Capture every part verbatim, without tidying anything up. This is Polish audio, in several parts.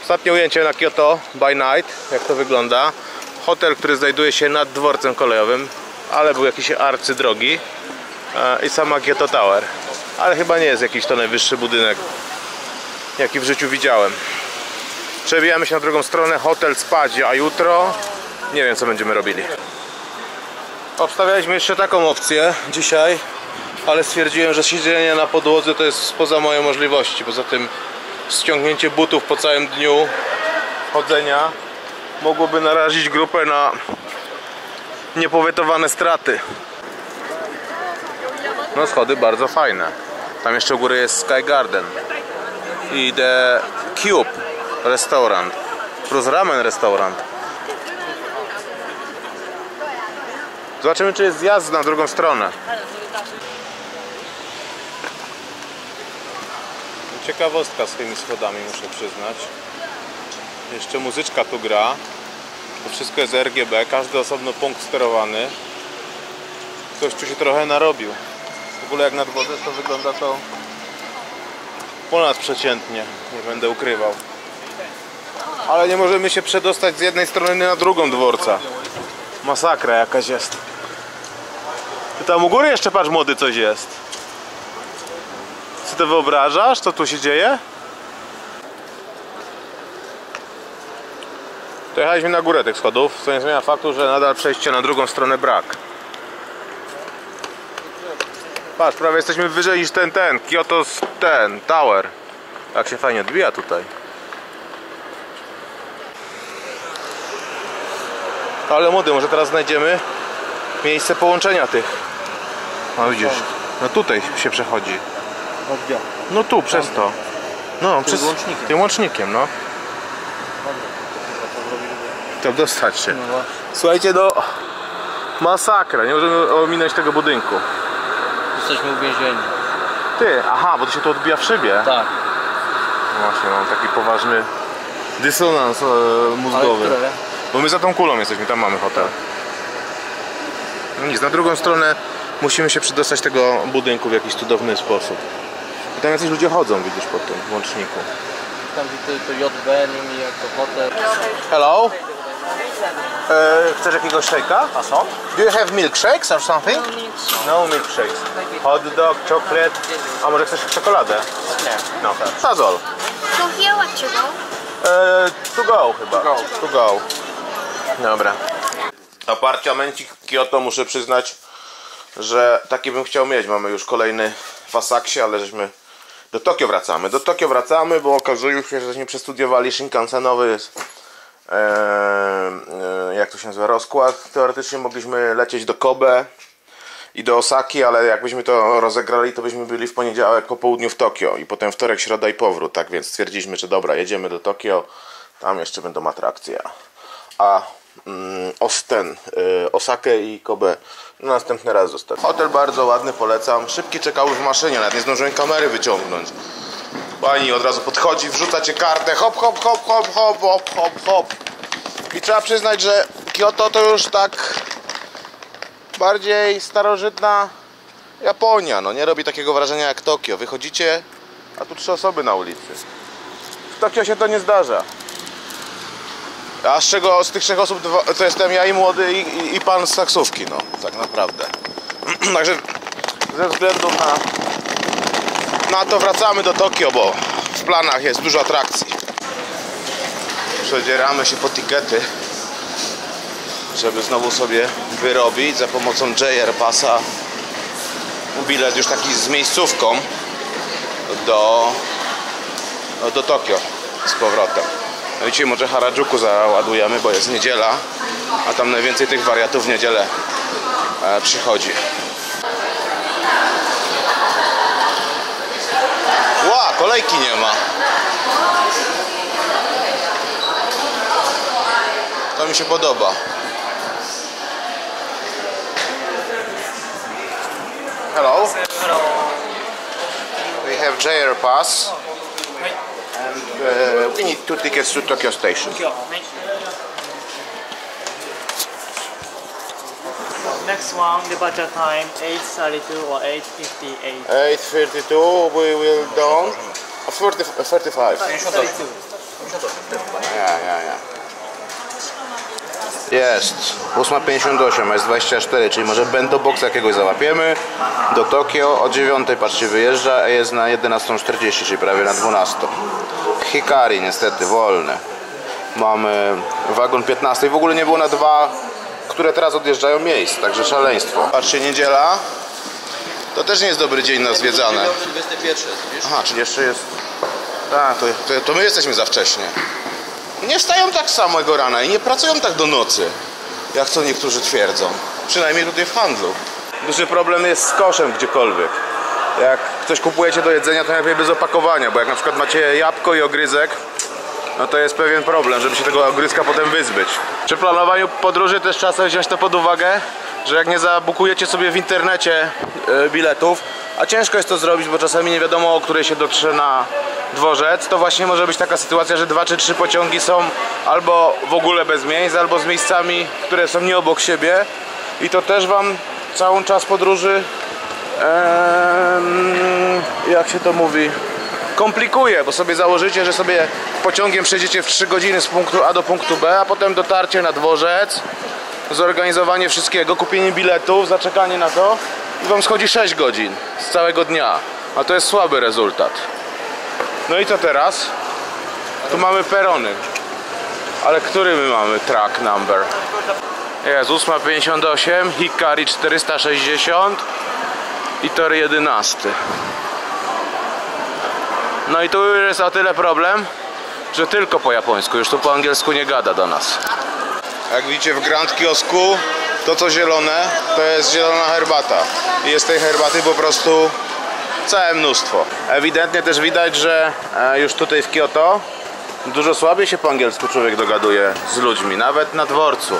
Ostatnie ujęcie na Kyoto by night, jak to wygląda. Hotel, który znajduje się nad dworcem kolejowym, ale był jakiś arcydrogi, i sama Kyoto Tower. Ale chyba nie jest jakiś to najwyższy budynek, jaki w życiu widziałem. Przebijamy się na drugą stronę, hotel Spadzie, a jutro nie wiem, co będziemy robili. Obstawialiśmy jeszcze taką opcję dzisiaj, ale stwierdziłem, że siedzenie na podłodze to jest poza moje możliwości. Poza tym ściągnięcie butów po całym dniu chodzenia mogłoby narazić grupę na niepowetowane straty. No schody bardzo fajne. Tam jeszcze u góry jest Sky Garden i The Cube Restaurant plus Ramen Restaurant. Zobaczymy, czy jest zjazd na drugą stronę. Ciekawostka z tymi schodami, muszę przyznać. Jeszcze muzyczka tu gra. To wszystko jest R G B, każdy osobno punkt sterowany. Ktoś tu się trochę narobił. W ogóle jak nad wodę to wygląda to ponadprzeciętnie, nie będę ukrywał. Ale nie możemy się przedostać z jednej strony na drugą dworca. Masakra jakaś jest. Ty tam u góry jeszcze, patrz, młody, coś jest. Czy to wyobrażasz, co tu się dzieje? Dojechaliśmy na górę tych schodów, co nie zmienia faktu, że nadal przejście na drugą stronę brak. Patrz, prawie jesteśmy wyżej niż ten, ten, Kyoto ten, Tower. Jak się fajnie odbija tutaj. Ale młody, może teraz znajdziemy miejsce połączenia tych. No widzisz, no tutaj się przechodzi. No tu, przez to. No, tym przez łącznikiem. Tym łącznikiem, no. To dostać się. Słuchajcie, no masakra, nie możemy ominąć tego budynku. Jesteśmy uwięzieni. Ty, aha, bo to się tu odbija w szybie. Tak. No właśnie, mam taki poważny dysonans e, mózgowy. Ale które? Bo my za tą kulą jesteśmy, tam mamy hotel. No nic, na drugą stronę musimy się przedostać tego budynku w jakiś cudowny sposób. I tam jacyś ludzie chodzą, widzisz, po tym łączniku. Tam widzę to J B, nimi jako hotel. Hello? E, chcesz jakiegoś shake'a? A co? Do you have milkshakes or something? No milkshakes. Hot dog, chocolate. A może chcesz czekoladę? Nie. No, that's all. So here what to go? E, to go chyba. To go. To go. Dobra. Apartamencik Kyoto, muszę przyznać, że taki bym chciał mieć. Mamy już kolejny w Asaksie, ale żeśmy do Tokio wracamy. Do Tokio wracamy, bo okazuje się, że żeśmy przestudiowali Shinkansenowy e, e, jak to się nazywa, rozkład. Teoretycznie mogliśmy lecieć do Kobe i do Osaki, ale jakbyśmy to rozegrali, to byśmy byli w poniedziałek po południu w Tokio i potem wtorek, środa i powrót. Tak więc stwierdziliśmy, że dobra, jedziemy do Tokio, tam jeszcze będą atrakcje. A mm, Osten, y, Osakę i Kobe no, następny raz zostać. Hotel bardzo ładny, polecam. Szybki czekały w maszynie, nawet nie zdążyłem kamery wyciągnąć. Pani od razu podchodzi, wrzuca cię kartę, hop, hop, hop, hop, hop, hop, hop, hop. I trzeba przyznać, że Kyoto to już tak bardziej starożytna Japonia, no nie robi takiego wrażenia jak Tokio. Wychodzicie, a tu trzy osoby na ulicy. W Tokio się to nie zdarza. A z czego z tych trzech osób to jestem ja i młody i, i, i pan z taksówki, no tak naprawdę. Także ze względu na, na to wracamy do Tokio, bo w planach jest dużo atrakcji. Przedzieramy się po tikety, żeby znowu sobie wyrobić za pomocą J R Passa bilet już taki z miejscówką do, do Tokio z powrotem. No i dzisiaj może Harajuku załadujemy, bo jest niedziela, a tam najwięcej tych wariatów w niedzielę e, przychodzi. Ła, kolejki nie ma. To mi się podoba. Hello. Hello. We have J R Pass. And uh, we need two tickets to Tokyo Station. Next one, departure time eight thirty-two or eight fifty-eight. eight thirty-two we will down. thirty, thirty-five. Ja, ja, ja. Jest. ósma pięćdziesiąt osiem, a jest dwadzieścia cztery, czyli może bento box jakiegoś załapiemy. Do Tokio o dziewiątej, patrzcie, wyjeżdża, a jest na jedenastą czterdzieści, czyli prawie na dwunastą. Hikari niestety, wolne. Mamy wagon piętnasty. W ogóle nie było na dwa, które teraz odjeżdżają miejsc, także szaleństwo. Patrzcie, niedziela. To też nie jest dobry dzień na zwiedzane. dwudziesty pierwszy, wiesz? Aha, czyli jeszcze jest... Tak, to, to, to my jesteśmy za wcześnie. Nie wstają tak samego rana i nie pracują tak do nocy, jak co niektórzy twierdzą. Przynajmniej tutaj w handlu. Duży problem jest z koszem gdziekolwiek. Jak coś kupujecie do jedzenia, to najlepiej bez opakowania, bo jak na przykład macie jabłko i ogryzek, no to jest pewien problem, żeby się tego ogryzka potem wyzbyć. Przy planowaniu podróży też czasem wziąć to pod uwagę, że jak nie zabukujecie sobie w internecie biletów, a ciężko jest to zrobić, bo czasami nie wiadomo, o której się dotrze na dworzec, to właśnie może być taka sytuacja, że dwa czy trzy pociągi są albo w ogóle bez miejsc, albo z miejscami, które są nie obok siebie i to też wam cały czas podróży, ee, jak się to mówi, komplikuje, bo sobie założycie, że sobie pociągiem przejdziecie w trzy godziny z punktu A do punktu B, a potem dotarcie na dworzec, zorganizowanie wszystkiego, kupienie biletów, zaczekanie na to i wam schodzi sześć godzin z całego dnia, a to jest słaby rezultat. No i co teraz? Tu mamy perony, ale który my mamy track number? Jest ósma pięćdziesiąt osiem, Hikari czterysta sześćdziesiąt i tor jedenasty. No i tu już jest o tyle problem, że tylko po japońsku, już tu po angielsku nie gada do nas. Jak widzicie w Grand Kiosku, to co zielone, to jest zielona herbata. I jest tej herbaty po prostu całe mnóstwo. Ewidentnie też widać, że już tutaj w Kyoto dużo słabiej się po angielsku człowiek dogaduje z ludźmi, nawet na dworcu.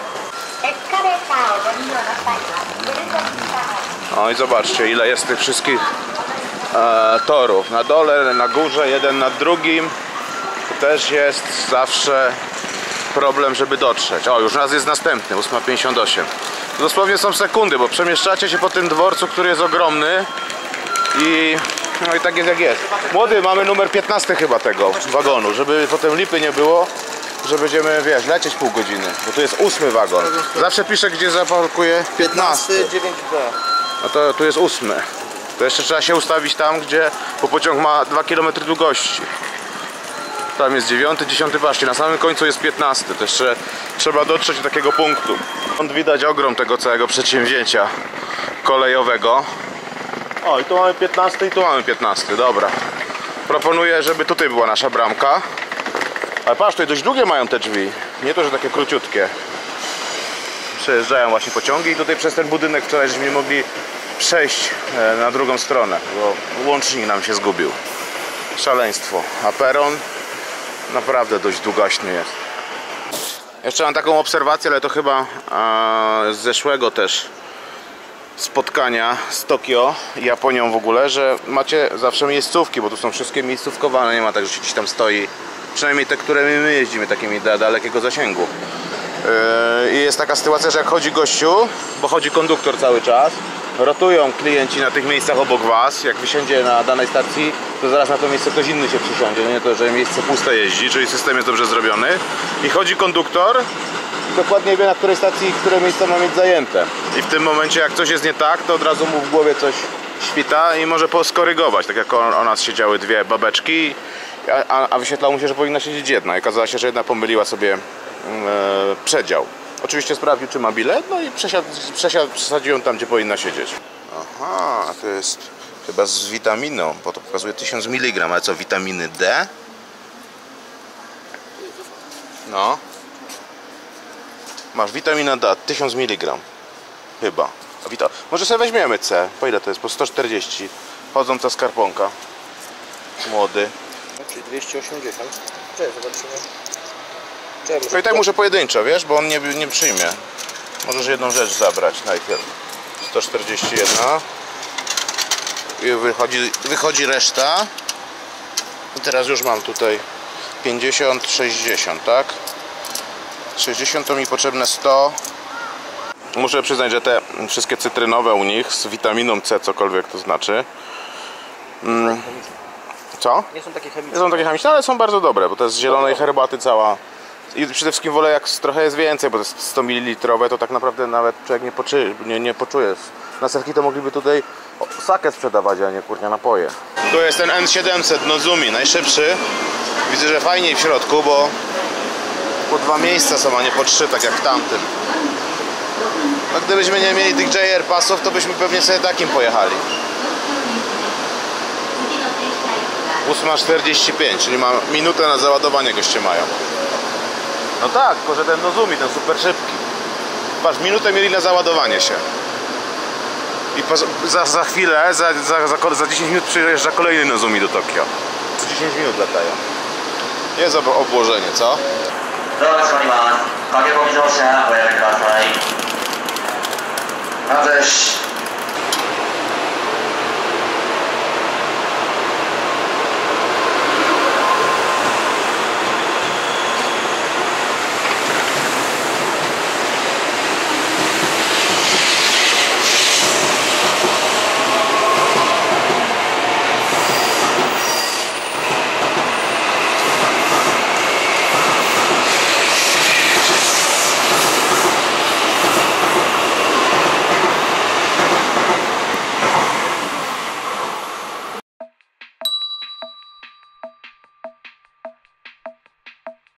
No i zobaczcie, ile jest tych wszystkich e, torów. Na dole, na górze, jeden nad drugim. To też jest zawsze problem, żeby dotrzeć. O, już nas jest następny, ósma pięćdziesiąt osiem. Dosłownie są sekundy, bo przemieszczacie się po tym dworcu, który jest ogromny. I no i tak jest jak jest. Młody, mamy numer piętnasty chyba tego wagonu, żeby potem lipy nie było, że będziemy, wiesz, lecieć pół godziny, bo tu jest ósmy wagon. Zawsze piszę, gdzie zaparkuję piętnasty. dziewięć B. No to tu jest ósmy. To jeszcze trzeba się ustawić tam, gdzie, bo pociąg ma dwa kilometry długości. Tam jest dziewiąty, dziesiąty, patrzcie, na samym końcu jest piętnasty. To jeszcze trzeba dotrzeć do takiego punktu. Stąd widać ogrom tego całego przedsięwzięcia kolejowego. O, i tu mamy piętnasty i tu mamy piętnasty, dobra. Proponuję, żeby tutaj była nasza bramka. Ale patrz, tutaj dość długie mają te drzwi. Nie to, że takie króciutkie. Przejeżdżają właśnie pociągi i tutaj przez ten budynek wczoraj żeśmy nie mogli przejść na drugą stronę, bo łącznik nam się zgubił. Szaleństwo. A peron naprawdę dość długaśny jest. Jeszcze mam taką obserwację, ale to chyba z zeszłego też spotkania z Tokio i Japonią w ogóle, że macie zawsze miejscówki, bo tu są wszystkie miejscówkowane, nie ma tak, że się gdzieś tam stoi, przynajmniej te, które my jeździmy, takimi dalekiego zasięgu. I jest taka sytuacja, że jak chodzi gościu, bo chodzi konduktor cały czas, rotują klienci na tych miejscach obok was, jak wysiądzie na danej stacji, to zaraz na to miejsce ktoś inny się przysiądzie, nie to, że miejsce puste jeździ, czyli system jest dobrze zrobiony i chodzi konduktor i dokładnie wie, na której stacji które miejsca ma mieć zajęte i w tym momencie jak coś jest nie tak, to od razu mu w głowie coś świta i może poskorygować, tak jak o, o nas siedziały dwie babeczki, a, a wyświetlał mu się, że powinna siedzieć jedna i okazało się, że jedna pomyliła sobie e, przedział. Oczywiście sprawdził, czy ma bilet, no i przesiadł, przesiadł, przesadził ją tam, gdzie powinna siedzieć. Aha, to jest chyba z witaminą, bo to pokazuje tysiąc miligram, ale co, witaminy D? No. Masz witamina D, tysiąc miligram. Chyba. A wita... Może sobie weźmiemy C. Po ile to jest? Po sto czterdzieści. Chodząca skarponka. Młody. Czyli dwieście osiemdziesiąt. Cześć, zobaczymy. No i tak muszę pojedynczo, wiesz, bo on nie, nie przyjmie. Możesz jedną rzecz zabrać najpierw. sto czterdzieści jeden. I wychodzi, wychodzi reszta. I teraz już mam tutaj pięćdziesiąt, sześćdziesiąt, tak? sześćdziesiąt to mi potrzebne sto. Muszę przyznać, że te wszystkie cytrynowe u nich z witaminą C, cokolwiek to znaczy, Co? Nie są takie Nie chemiczne. są takie chemiczne, ale są bardzo dobre, bo to jest z zielonej herbaty cała. I przede wszystkim wolę jak trochę jest więcej, bo to jest sto mililitrów, to tak naprawdę nawet człowiek nie, poczy, nie, nie poczuje. Na setki to mogliby tutaj sakę sprzedawać, a nie kurnia napoje. Tu jest ten N siedemset Nozumi, najszybszy. Widzę, że fajniej w środku, bo po dwa miejsca są, a nie po trzy, tak jak w tamtym. No gdybyśmy nie mieli tych J R pasów, to byśmy pewnie sobie takim pojechali. ósma czterdzieści pięć, czyli ma minutę na załadowanie goście mają. No tak, tylko że ten Nozumi, ten super szybki. Patrz, minutę mieli na załadowanie się. I po, za, za chwilę, za, za, za, za dziesięć minut przyjeżdża kolejny Nozumi do Tokio. dziesięć minut latają. Jest ob obłożenie, co? ドアが閉まります。駆け込み乗車おやめください。まずし